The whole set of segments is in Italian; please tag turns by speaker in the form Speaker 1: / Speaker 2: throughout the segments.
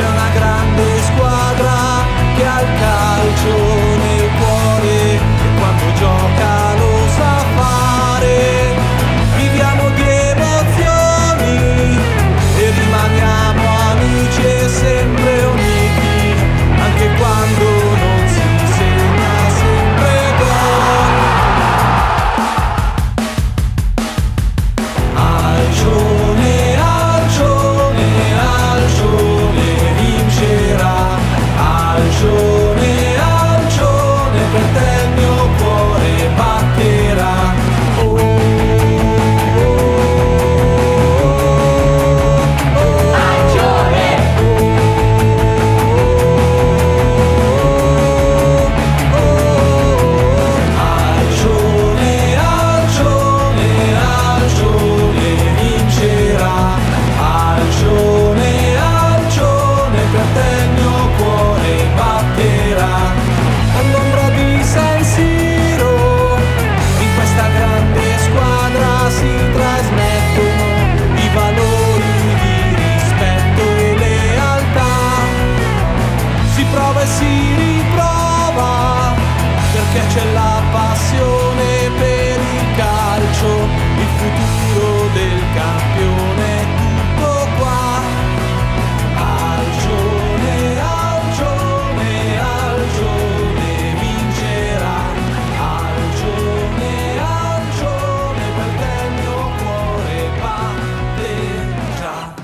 Speaker 1: una grande squadra che ha il calcio nel cuore e quando gioca lo sa fare. Viviamo di emozioni e rimaniamo amici e sempre uniti, anche quando non si segna sempre gol. Alcione, Alcione, Alcione vincerà. Alcione, Alcione, per te il mio cuore batterà. Oh, oh, oh, Alcione! Alcione, Alcione, Alcione vincerà. Alcione, Alcione, per te il mio cuore batterà. All'ombra di San Siro, in questa grande squadra si trasmettono i valori di rispetto e lealtà. Si prova e si riprova, perché c'è la passione per il calcio, il futuro del campione è tutto qua. Alcione, Alcione, Alcione vincerà. Alcione, Alcione, per te il mio cuore batterà.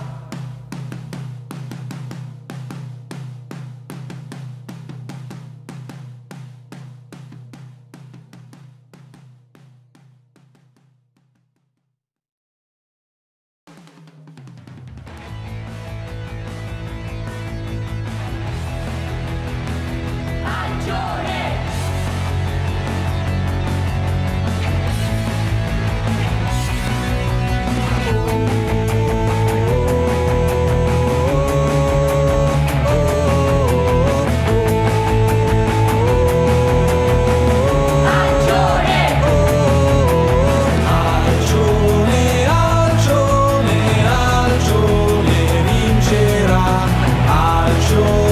Speaker 1: Alcione, Alcione, Alcione vincerà. Alcione.